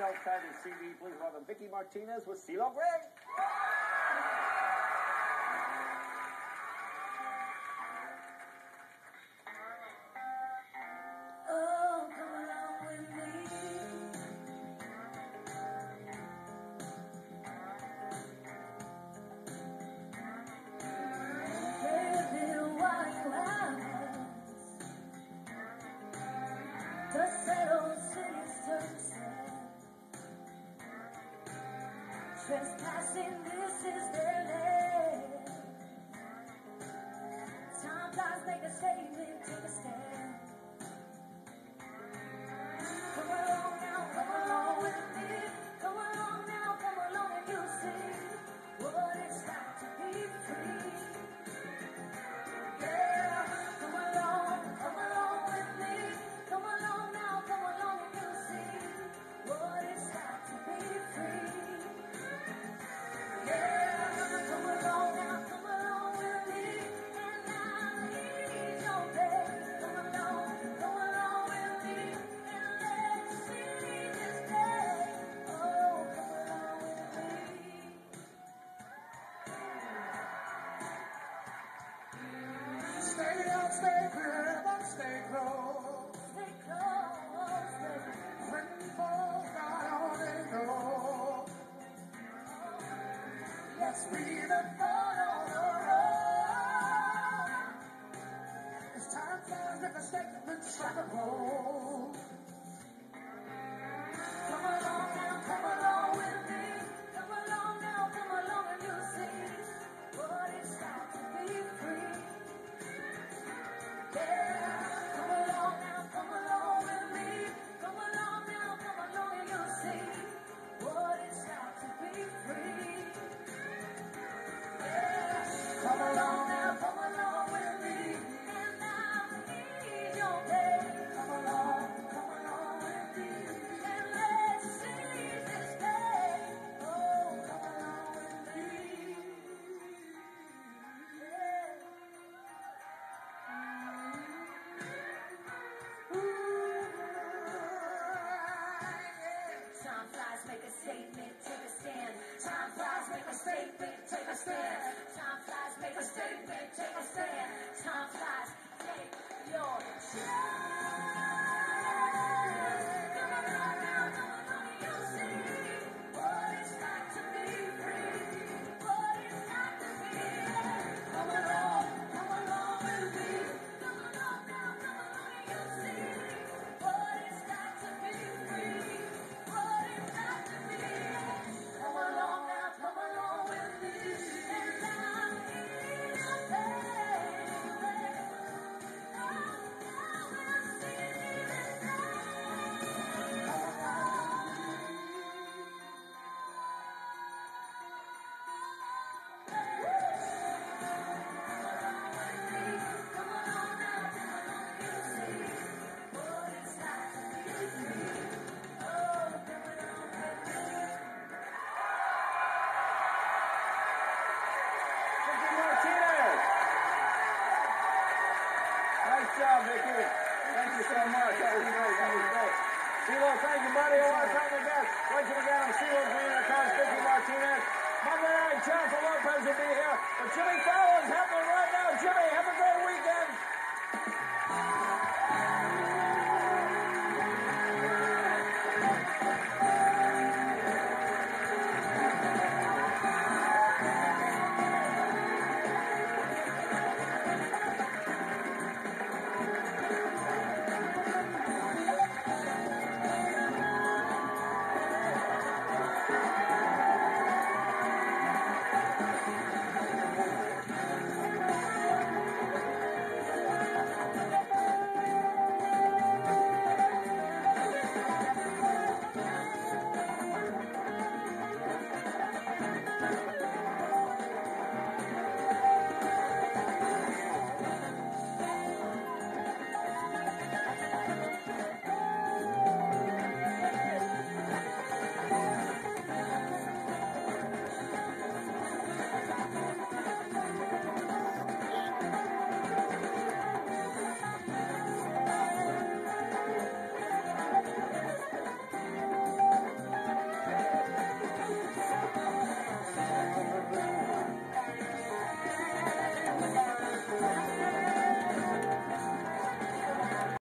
outside his CD. Please welcome Vicky Martinez with CeeLo Grey. Oh, come along with me. Baby, while you have us, the settled city's turned sad. Trespassing, this is their land. Time flies, make a statement, take a stand. Come along with me. Come along now, come along and you'll see what it's like to be free. Yeah, come along with me. Come along now, come along and you'll see what it's like to be free. Yeah, come along now, come along with me, and I'll ease your pain. Come along with me, and let's see this day. Oh, come along with me. Stay out, stay clear, but stay close. Stay close, baby. When fall, God only knows. Let's be the thought on the road. It's time flies, make a statement, strike a pose. Come along now, come along with me. Come along now, come along and you'll see what it's like to be free. Yeah, come along now, come along with me. Come along now, come along and you'll see what it's like to be free. Yeah, come along now, come along with me, and I'll ease your pain. Come along with me, and let's seize this day. Oh, come along with me. Yeah. Time flies, make a statement, take a stand. Time flies, make a statement, take a stand. Time flies, make a statement, take a stand. Time flies, take your stand. Come along now, come along, and you'll see what it's like to be free. What it's like to be. Come along with me. Come along now, come along, and you'll see what it's like to be free. What it's like to be. Come along now, come along with me, and I'll ease your pain. Oh, now we'll see this day. Come along now, come along, you'll see what it's like to be free. Oh, come along with me. Vicky Martinez. Nice job, Vicky. Thank you so much. That was great. That was great. CeeLo, thank you, buddy. I want to thank the guests. Once again, I'm CeeLo Green, of course, Vicky Martinez. Monday night, Jennifer Lopez will be here. But Jimmy Fallon's happening right now. Jimmy, have a great